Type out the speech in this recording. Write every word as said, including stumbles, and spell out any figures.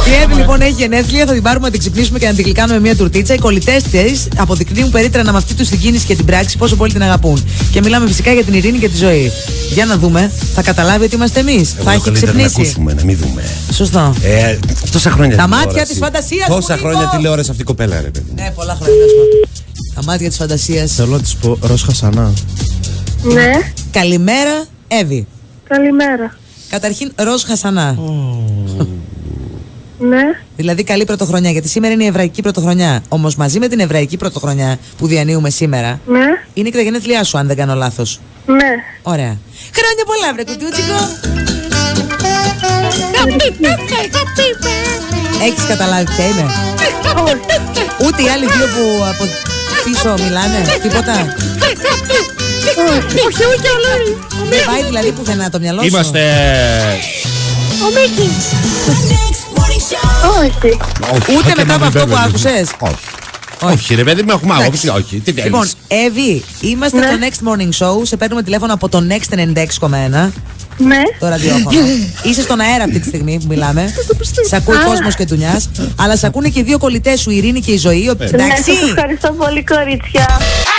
Η Εύη λοιπόν έχει γενέθλια, θα την πάρουμε να την ξυπνήσουμε και να την γλυκάνουμε μια τουρτίτσα. Οι κολλητές της αποδεικνύουν περίτρανα με αυτή τους την κίνηση και την πράξη πόσο πολύ την αγαπούν. Και μιλάμε φυσικά για την ειρήνη και τη ζωή. Για να δούμε, θα καταλάβει ότι είμαστε εμείς. Θα έχει ξυπνήσει. Να ακούσουμε, να μην δούμε. Σωστό. Ε, τόσα χρόνια. Τα μάτια της φαντασίας. Τόσα χρόνια τηλεόραση αυτή η κοπέλα, ρε παιδί. Ναι, πολλά χρόνια. Τα μάτια της φαντασίας. Θέλω να της πω Ροζ Χασανά. Ναι. Καλημέρα, Εύη. Καλημέρα. Καταρχήν, Ροζ Χασανά. Oh. Ναι. Δηλαδή, καλή πρωτοχρονιά, γιατί σήμερα είναι η Εβραϊκή Πρωτοχρονιά. Όμως, μαζί με την Εβραϊκή Πρωτοχρονιά που διανύουμε σήμερα, Ναι. είναι και τα γενέθλιά σου, αν δεν κάνω λάθος. Ναι. Ωραία. Χρόνια πολλά, βρε κουτούτσικο. Έχεις καταλάβει ποια είναι? Ούτε οι άλλοι δύο που από πίσω μιλάνε, τίποτα. Όχι, όχι, όχι. Δεν πάει δηλαδή πουθενά το μυαλό σου? Είμαστε. Ο Μίκης. Όχι. Ούτε μετά από αυτό που άκουσες? Όχι. Όχι, ρε παιδί μου, έχουμε άποψη. Όχι, τι θέλεις? Λοιπόν, Εύη, είμαστε Ναι. το Next Morning Show. Σε παίρνουμε τηλέφωνο από το Next ενενήντα έξι κόμμα ένα. Ναι. Το ραδιόφωνο. Είσαι στον αέρα αυτή τη στιγμή που μιλάμε. Σ' ακούει κόσμος και ντουνιάς. Αλλά σ' ακούνε και οι δύο κολλητές σου, η Ειρήνη και η Ζωή. Ναι, Εντάξει. σας ευχαριστώ πολύ, κορίτσια.